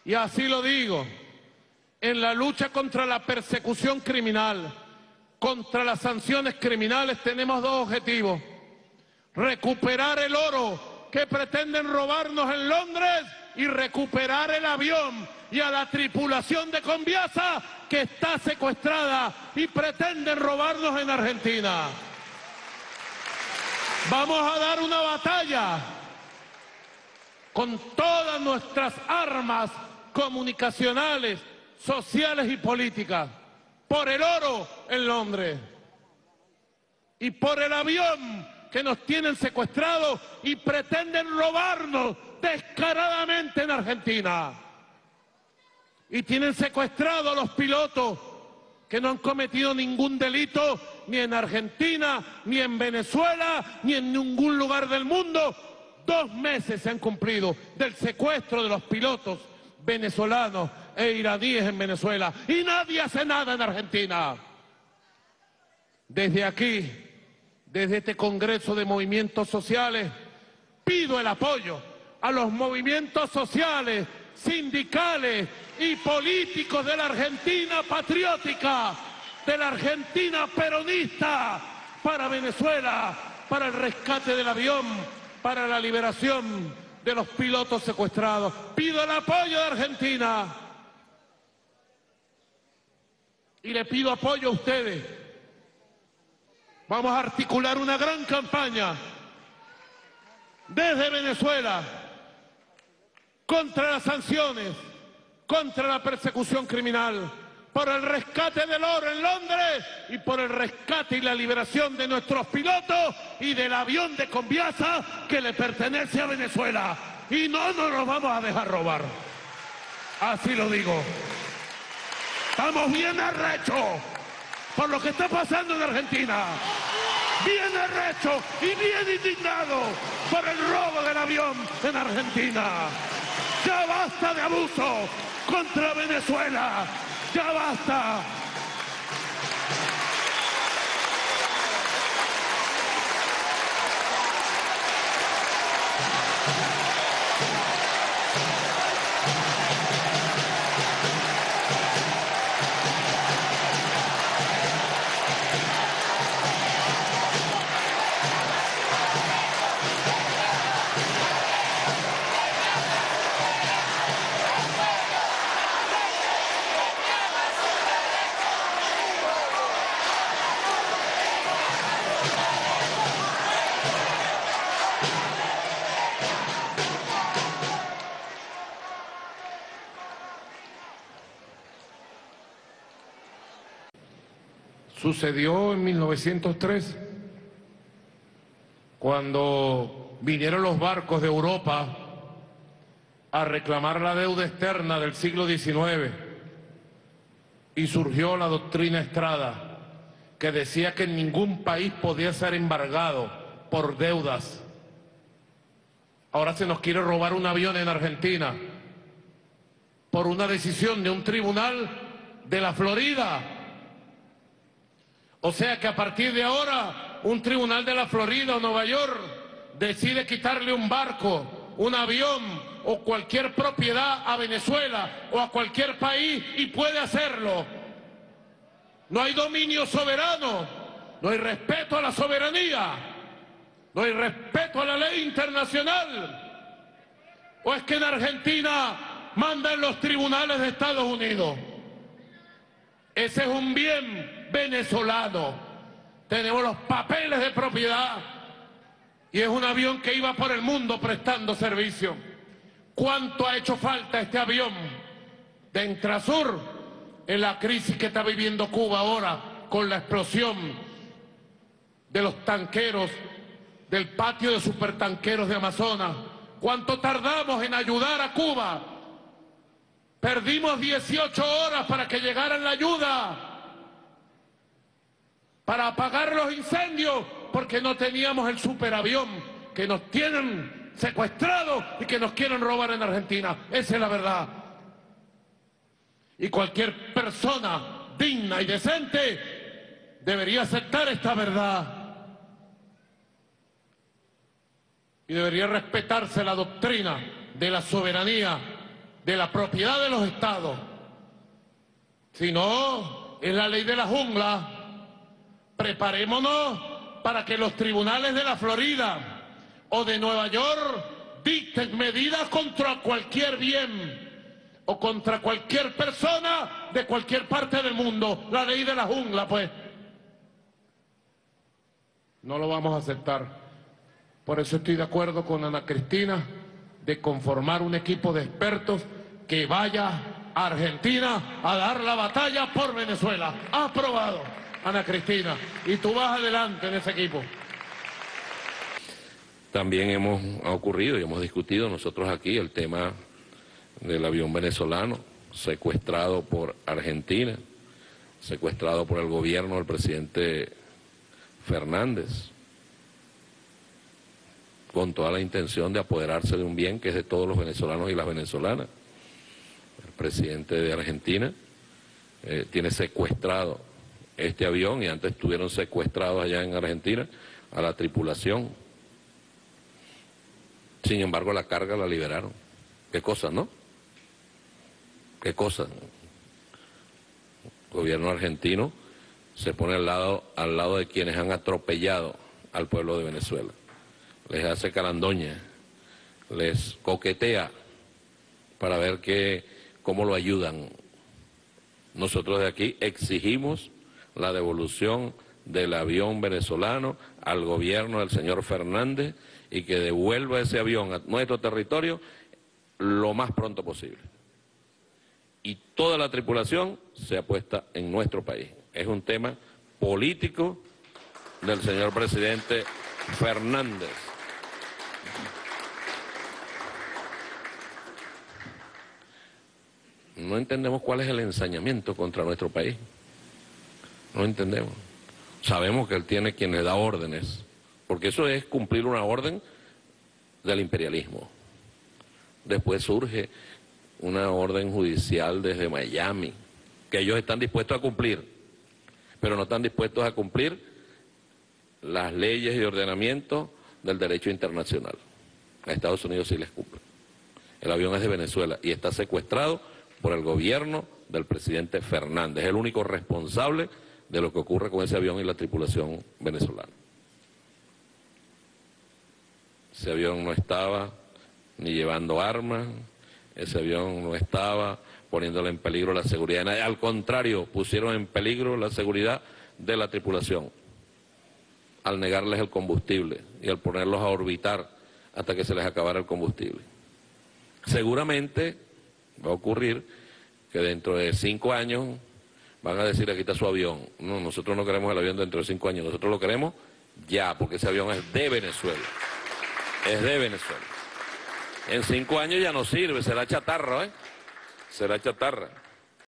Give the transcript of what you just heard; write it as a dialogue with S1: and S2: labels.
S1: Y así lo digo, en la lucha contra la persecución criminal, contra las sanciones criminales, tenemos dos objetivos: recuperar el oro que pretenden robarnos en Londres y recuperar el avión y a la tripulación de Conviasa que está secuestrada y pretenden robarnos en Argentina. Vamos a dar una batalla con todas nuestras armas comunicacionales, sociales y políticas, por el oro en Londres y por el avión que nos tienen secuestrados y pretenden robarnos descaradamente en Argentina. Y tienen secuestrados a los pilotos que no han cometido ningún delito ni en Argentina, ni en Venezuela, ni en ningún lugar del mundo. 2 meses se han cumplido del secuestro de los pilotos venezolanos e iraníes en Venezuela y nadie hace nada en Argentina. Desde aquí, desde este Congreso de Movimientos Sociales, pido el apoyo a los movimientos sociales, sindicales y políticos de la Argentina patriótica, de la Argentina peronista, para Venezuela, para el rescate del avión, para la liberación de los pilotos secuestrados. Pido el apoyo de Argentina y le pido apoyo a ustedes. Vamos a articular una gran campaña desde Venezuela contra las sanciones, contra la persecución criminal, por el rescate del oro en Londres y por el rescate y la liberación de nuestros pilotos y del avión de Conviasa que le pertenece a Venezuela. Y no nos lo vamos a dejar robar. Así lo digo. Estamos bien arrechos por lo que está pasando en Argentina. Bien arrechos y bien indignados por el robo del avión en Argentina. Ya basta de abuso contra Venezuela. ¡Ya basta! Sucedió en 1903, cuando vinieron los barcos de Europa a reclamar la deuda externa del siglo XIX y surgió la doctrina Estrada, que decía que ningún país podía ser embargado por deudas. Ahora se nos quiere robar un avión en Argentina por una decisión de un tribunal de la Florida. O sea que a partir de ahora, un tribunal de la Florida o Nueva York decide quitarle un barco, un avión o cualquier propiedad a Venezuela o a cualquier país y puede hacerlo. No hay dominio soberano, no hay respeto a la soberanía, no hay respeto a la ley internacional. ¿O es que en Argentina mandan los tribunales de Estados Unidos? Ese es un bien venezolano. Tenemos los papeles de propiedad y es un avión que iba por el mundo prestando servicio. ¿Cuánto ha hecho falta este avión de Entrasur en la crisis que está viviendo Cuba ahora con la explosión de los tanqueros, del patio de supertanqueros de Amazonas? ¿Cuánto tardamos en ayudar a Cuba? Perdimos 18 horas para que llegara la ayuda, para apagar los incendios, porque no teníamos el superavión que nos tienen secuestrados y que nos quieren robar en Argentina. Esa es la verdad. Y cualquier persona digna y decente debería aceptar esta verdad. Y debería respetarse la doctrina de la soberanía de la propiedad de los estados, sino es la ley de la jungla. Preparémonos para que los tribunales de la Florida o de Nueva York dicten medidas contra cualquier bien o contra cualquier persona de cualquier parte del mundo. La ley de la jungla, pues. No lo vamos a aceptar. Por eso estoy de acuerdo con Ana Cristina de conformar un equipo de expertos que vaya a Argentina a dar la batalla por Venezuela. Aprobado, Ana Cristina. Y tú vas adelante en ese equipo.
S2: También ha ocurrido y hemos discutido nosotros aquí el tema del avión venezolano secuestrado por Argentina, secuestrado por el gobierno del presidente Fernández, con toda la intención de apoderarse de un bien que es de todos los venezolanos y las venezolanas. El presidente de Argentina tiene secuestrado este avión y antes estuvieron secuestrados allá en Argentina a la tripulación. Sin embargo, la carga la liberaron. ¿Qué cosa, no? ¿Qué cosa? El gobierno argentino se pone al lado de quienes han atropellado al pueblo de Venezuela. Les hace carandoña, les coquetea para ver cómo lo ayudan. Nosotros de aquí exigimos la devolución del avión venezolano al gobierno del señor Fernández y que devuelva ese avión a nuestro territorio lo más pronto posible. Y toda la tripulación se apuesta en nuestro país. Es un tema político del señor presidente Fernández. No entendemos cuál es el ensañamiento contra nuestro país. No entendemos. Sabemos que él tiene quien le da órdenes, porque eso es cumplir una orden del imperialismo. Después surge una orden judicial desde Miami, que ellos están dispuestos a cumplir, pero no están dispuestos a cumplir las leyes y ordenamientos del derecho internacional. A Estados Unidos sí les cumple. El avión es de Venezuela y está secuestrado por el gobierno del presidente Fernández. Es el único responsable de lo que ocurre con ese avión y la tripulación venezolana. Ese avión no estaba ni llevando armas, ese avión no estaba poniéndole en peligro la seguridad de nadie. Al contrario, pusieron en peligro la seguridad de la tripulación al negarles el combustible y al ponerlos a orbitar hasta que se les acabara el combustible. Seguramente va a ocurrir que dentro de 5 años van a decir, aquí está su avión. No, nosotros no queremos el avión dentro de 5 años, nosotros lo queremos ya, porque ese avión es de Venezuela. Es de Venezuela. En 5 años ya no sirve, será chatarra, ¿eh? Será chatarra.